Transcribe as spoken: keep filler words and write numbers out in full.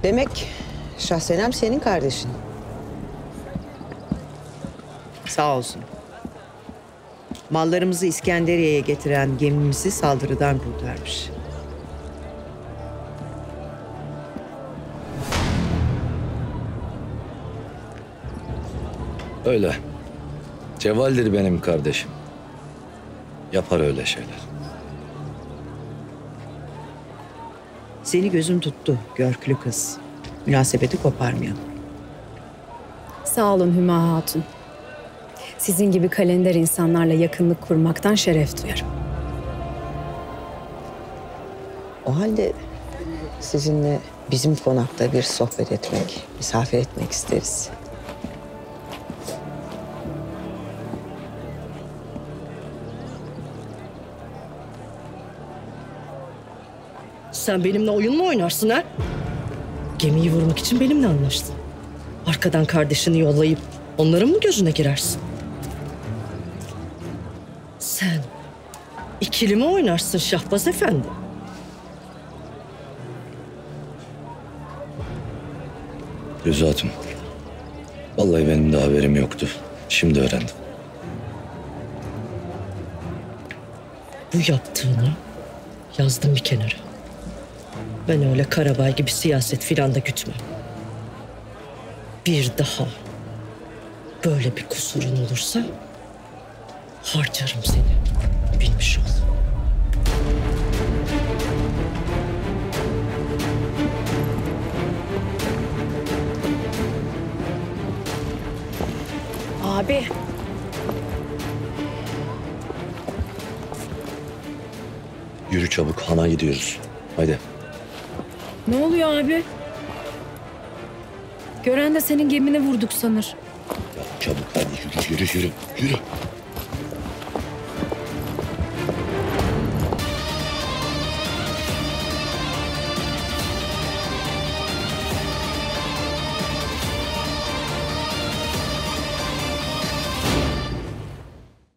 Demek Şahsenem senin kardeşin. Sağ olsun. Mallarımızı İskenderiye'ye getiren gemimizi saldırıdan kurtarmış. Öyle. Ceval'dir benim kardeşim. Yapar öyle şeyler. Seni gözüm tuttu Görklü kız. Münasebeti koparmayalım. Sağ olun Hüma Hatun. Sizin gibi kalender insanlarla yakınlık kurmaktan şeref duyarım. O halde sizinle bizim konakta bir sohbet etmek, misafir etmek isteriz. Sen benimle oyun mu oynarsın ha? Gemiyi vurmak için benimle anlaştın. Arkadan kardeşini yollayıp onların mı gözüne girersin? Sen ikili mi oynarsın Şahbaz Efendi? Gözü Hatun. Vallahi benim de haberim yoktu. Şimdi öğrendim. Bu yaptığını yazdım bir kenara. Ben öyle Karabay gibi siyaset filan da gütmem. Bir daha böyle bir kusurun olursa harcarım seni. Bilmiş ol. Abi. Yürü çabuk, hana gidiyoruz. Haydi. Ne oluyor abi? Gören de senin gemine vurduk sanır. Ya çabuk hadi yürü yürü yürü. Yürü.